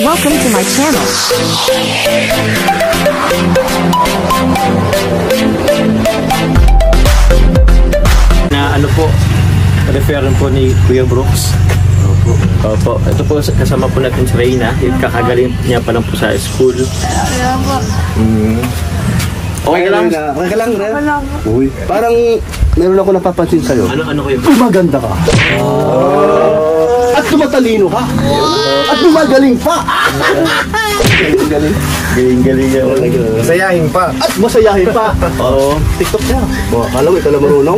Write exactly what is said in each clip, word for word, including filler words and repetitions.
Welcome to my channel. Na ano po, reference po ni Kuya Brooks. Opo. Opo. Ito po kasama po natin si Reyna. Kakagaling niya pa lang po sa school. Kaya po. Mm. Okay ka lang? Okay ka lang, Re? Wala po. Uy, parang meron ako napapansin sa'yo. Ano, ano kayo? Maganda ka. Oh. At tumatalino ka. Oh. At lumagaling pa. Galing-galing. Galing-galing yan. Masayahin pa. At masayahin pa. Oo. TikTok niya. Oh, akala mo, ito lang marunong.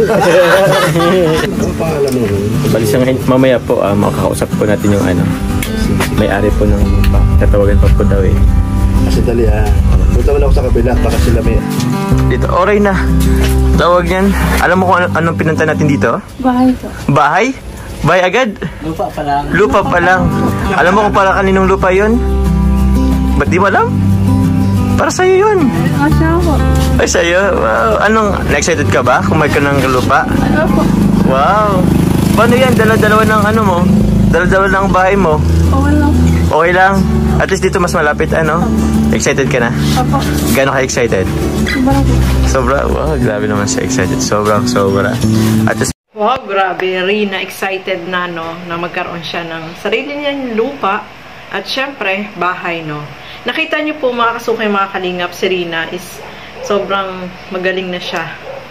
Ano pangalan mo? Bali sa ngayon, mamaya po, uh, makakausap po natin yung ano. May-ari po ng tatawagan pa po daw eh. Kasi dali ah. Punta mo na ako sa kabila, baka sila may... Dito, oray na. Tawag yan. Alam mo kung ano, anong pinunta natin dito? Bahay po. Bahay? Bahay agad? Lupa pa lang. Lupa pa lang. Alam mo kung para kaninong lupa yun? Ba't di mo alam? Para sa'yo yun. Asya po. Ay, sa'yo? Wow. Anong, na-excited ka ba? Kumain ka ng lupa? Ano po? Wow. Paano yan? Dalawa-dalawa ng ano mo? Dalawa-dalawa ng bahay mo? Okay lang. Okay lang. At least dito mas malapit, ano? Excited ka na? Apo. Gano'n ka excited? Sobra po. Sobra? Wow, grabe naman siya excited. Sobra, sobra. At least... Wow, grabe. Rina excited na, no? Na magkaroon siya ng sarili niyang lupa. At syempre, bahay, no? Nakita niyo po mga kasukay, mga kalingap, si Rina is sobrang magaling na siya.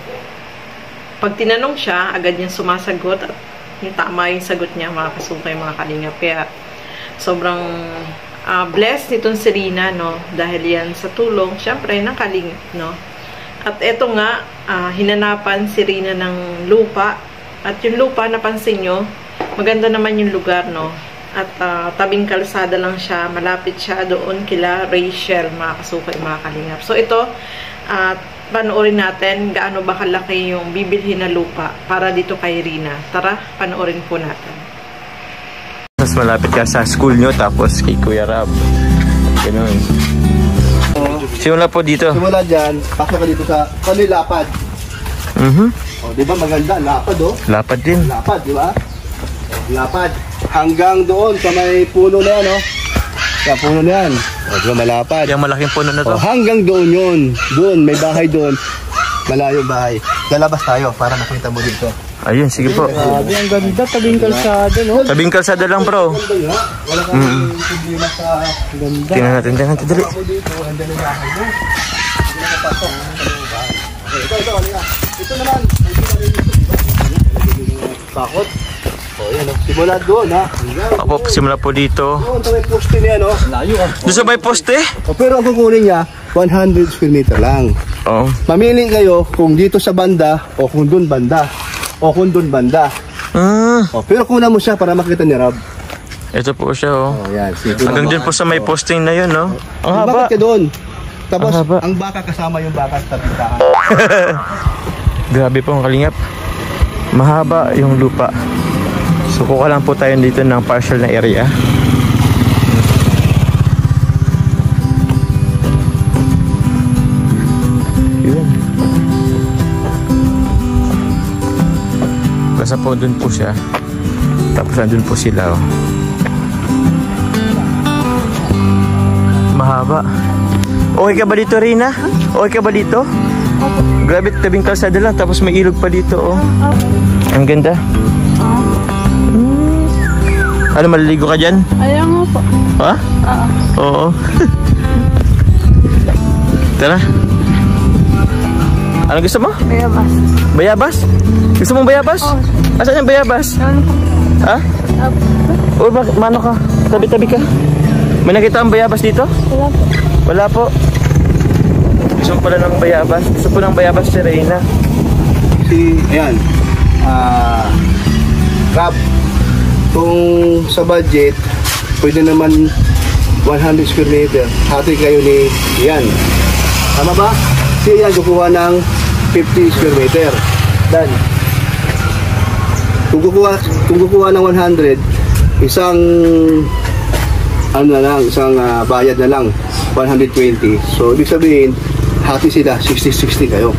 Pag tinanong siya, agad niyang sumasagot at yung tama yung sagot niya, mga kasukay, mga kalingap. Kaya sobrang uh, blessed nitong si Rina, no? Dahil yan sa tulong, syempre, ng kalingap, no? At eto nga, uh, hinanapan si Rina ng lupa. At yung lupa, napansin nyo, maganda naman yung lugar, no? At uh, tabing kalsada lang siya, malapit siya doon kila Rachel, mga kasukay, mga kalingap. So ito, uh, panoorin natin gaano ba kalaki yung bibilhin na lupa para dito kay Rina. Tara, panoorin po natin. Mas malapit ka sa school nyo, tapos kay Kuya Rab. Ganun. Simula po dito. Simula dyan, pasok ka dito sa kanilapad. Mhm. O, di ba maganda? Lapad, oh. Lapad din. Lapad, di ba? Lapad. Hanggang doon sa may puno na yan, oh. Sa puno na yan. O, di ba malapad? Yung malaking puno na to. O, hanggang doon yun. Doon, may bahay doon. Malayo bahay. Lalabas tayo para makita mo dito. Ayun, sige po. Grabe, ang ganda. Tabing kalsada, no? Tabing kalsada lang, bro. Wala kang Mm. problema sa ganda. Tingnan natin, tingnan natin, dali. Ako dito, handa na bahay mo. Hindi na kapasok. Okay, ito, ito, halika. Ito naman. Bakot. O, yan, oh. Simula doon, ha. Opo, simula po dito. Doon, sa may poste niya, no? Layo ah. Doon sa may poste? O, pero ang kukunin niya, one hundred square meter lang. Oo. Mamili kayo kung dito sa banda o kung doon banda. O kung doon banda. Ah, O, pero kunan mo siya para makita ni Rob. ito po siya, oh. O, yan. Sige, Hanggang din po sa may posting na yun, no? Ang haba. Bakit ka doon? Tapos, Ang haba. ang baka kasama yung baka sa tindahan. Grabe po ang kalingap. Mahaba yung lupa. So kuha lang po tayo dito ng partial na area. Yun. Basta po dun po siya. Tapos nandun po sila, oh. Mahaba. Okay ka ba dito, Rina? Okay ka ba dito? Grabe, tabing kalsada lang, tapos may ilog pa dito, oh. Ang ganda. Hmm. Ano, maliligo ka dyan? Ayaw nga po. Ha? Oo. Oo. Tara. Ano gusto mo? Bayabas. Bayabas? Gusto mong bayabas? Oo. Asan yung bayabas? Ano po? Ha? Apo. Uy, bakit? Mano ka? Tabi-tabi ka. May nakita ang bayabas dito? Wala po. Wala po. Gusto pala ng bayabas. Gusto po ng bayabas si Reyna. Si, ayan. Ah, Rob, kung sa budget, pwede naman one hundred square meter. Hati kayo ni Ian. Tama ba? Si Ian kukuha ng fifty square meter. Dan. Kung kukuha, kung kukuha ng one hundred, isang ano na lang, isang uh, bayad na lang, one hundred twenty. So, ibig sabihin, hati sila, sixty sixty kayo.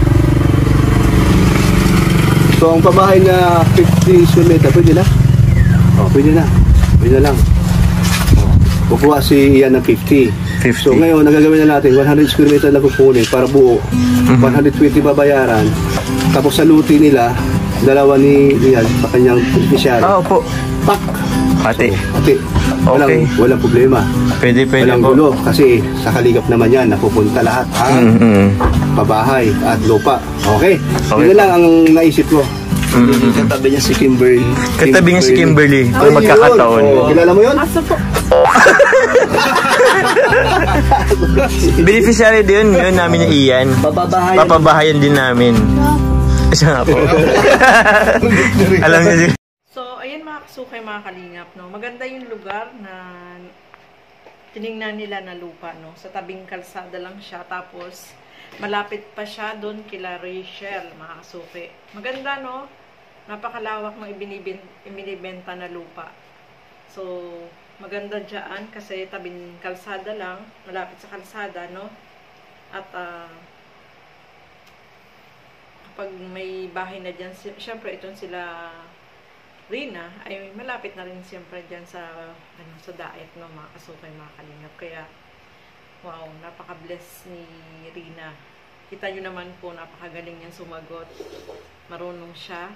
So, ang pabahay na fifty square meter, pwede na? O, pwede na. Pwede na lang. O. kukuha si Ian ng fifty. fifty. So ngayon, nagagawin na natin, one hundred square meter na kukunin para buo. Mhm. one hundred twenty babayaran. Tapos sa luti nila, dalawa ni Ian sa kanyang beneficiary. Ah, opo. Pak! Ate. Ate, walang, Okay. walang problema. Pwede, pwede Walang po. gulo kasi sa kaligap naman yan, napupunta lahat ang Mm-hmm. pabahay at lupa. Okay? Okay Yun na po. lang ang naisip ko. Mm-hmm. Katabi niya si Kimberly. Katabi niya si Kimberly. Kung Ay, magkakataon. yun. Oh, kilala mo yun? Aso po. Beneficiary din yun namin ni Ian. Papabahayan. Papabahayan din namin. Siya nga po. Alam niya din. So, ayan mga kasukay, mga kalingap, no? Maganda yung lugar na tiningnan nila na lupa, no? Sa tabing kalsada lang siya, tapos malapit pa siya doon kila Rachel, mga kasukay. Maganda, no? Napakalawak ng ibinibenta na lupa. So, maganda dyan kasi tabing kalsada lang, malapit sa kalsada, no? At, ah, kapag may bahay na dyan, syempre itong sila Rina, ay malapit na rin siyempre dyan sa, ano, sa daet, no, mga kasukay, mga kalingap. Kaya, wow, napaka-bless ni Rina. Kita nyo naman po, napakagaling niyang sumagot. Marunong siya,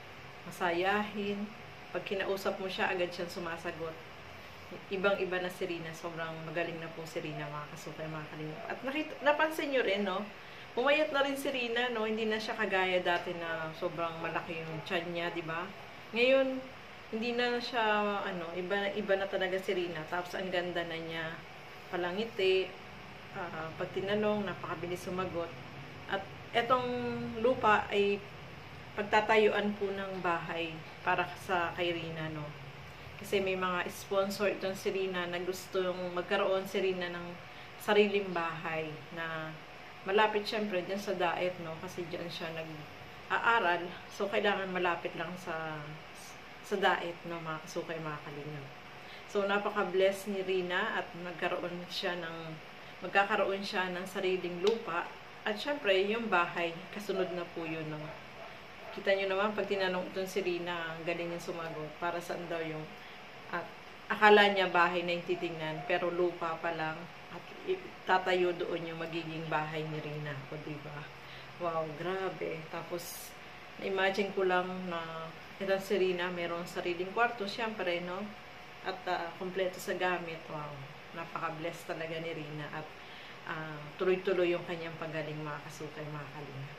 masayahin. Pag kinausap mo siya, agad siyang sumasagot. Ibang-iba na si Rina, sobrang magaling na po si Rina, mga kasukay, mga kalingap. At nakita, napansin nyo rin, no, pumayat na rin si Rina, no, hindi na siya kagaya dati na sobrang malaki yung tiyan niya, di ba? Ngayon, hindi na siya, ano, iba, iba na talaga si Rina. Tapos, ang ganda na niya, palangiti, uh, pag tinanong, napakabilis sumagot. At etong lupa ay pagtatayuan po ng bahay para sa kay Rina, no? Kasi may mga sponsor itong si Rina na gusto yung magkaroon si Rina ng sariling bahay na malapit syempre dyan sa daet, no? Kasi dyan siya nag-aaral. So, kailangan malapit lang sa sa daet, no, mga kasukay, mga kalingap. So, napaka-bless ni Rina at nagkaroon siya ng, magkakaroon siya ng sariling lupa. At syempre, yung bahay, kasunod na po yun, no? Kita nyo naman, pag tinanong itong si Rina, ang galing yung sumagot, para saan daw yung, at akala niya bahay na yung titingnan, pero lupa pa lang, at tatayo doon yung magiging bahay ni Rina. O, diba? Wow, grabe. Tapos, na-imagine ko lang na itong si Rina, mayroong sariling kwarto, syempre, no? At uh, kompleto sa gamit. Wow, napaka-bless talaga ni Rina. At uh, tuloy-tuloy yung kanyang pagaling, mga kasukay, mga kalinga.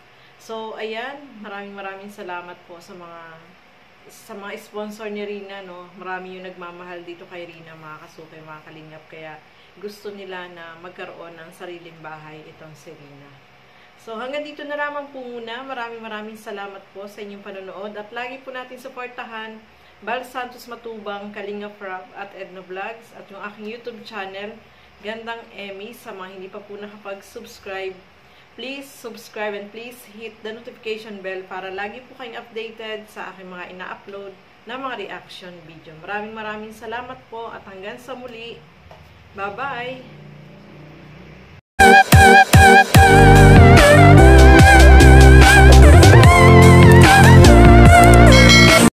So, ayan, maraming maraming salamat po sa mga sa mga sponsor ni Rina, no? Marami yung nagmamahal dito kay Rina, mga kasukay, mga kalingap. Kaya gusto nila na magkaroon ng sariling bahay itong si Rina. So, hanggang dito na lamang po muna. Maraming maraming salamat po sa inyong panonood. At lagi po natin suportahan Bal Santos Matubang, Kalingap Rob at Edno Vlogs. At yung aking YouTube channel, Gandang Emmy. Sa mga hindi pa po nakapag-subscribe, please subscribe and please hit the notification bell para lagi po kayong updated sa aking mga ina-upload na mga reaction video. Maraming maraming salamat po at hanggang sa muli. Bye-bye!